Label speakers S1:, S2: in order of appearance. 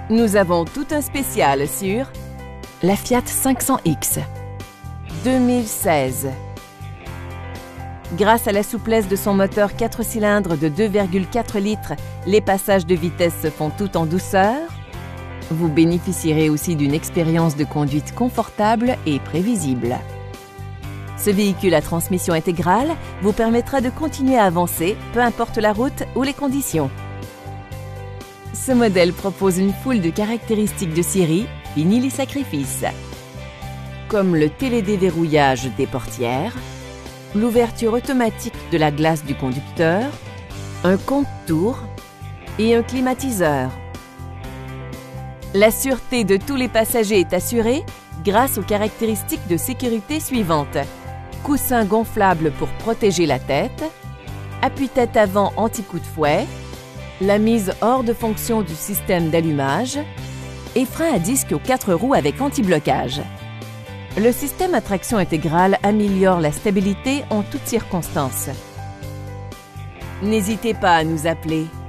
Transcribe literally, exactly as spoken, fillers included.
S1: Nous avons tout un spécial sur la Fiat cinq cents X deux mille seize. Grâce à la souplesse de son moteur quatre cylindres de deux virgule quatre litres, les passages de vitesse se font tout en douceur. Vous bénéficierez aussi d'une expérience de conduite confortable et prévisible. Ce véhicule à transmission intégrale vous permettra de continuer à avancer, peu importe la route ou les conditions. Ce modèle propose une foule de caractéristiques de série, fini les sacrifices, comme le télédéverrouillage des portières, l'ouverture automatique de la glace du conducteur, un compte-tours et un climatiseur. La sûreté de tous les passagers est assurée grâce aux caractéristiques de sécurité suivantes. Coussin gonflable pour protéger la tête, appuie-tête avant anti-coup de fouet, la mise hors de fonction du système d'allumage et frein à disque aux quatre roues avec anti-blocage. Le système à traction intégrale améliore la stabilité en toutes circonstances. N'hésitez pas à nous appeler.